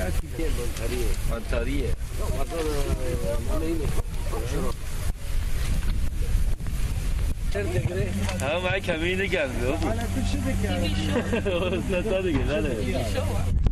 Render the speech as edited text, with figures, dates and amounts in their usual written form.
منطقیه همه من کمی اینه گرده حالا تو چی بکنی؟ نه دیگه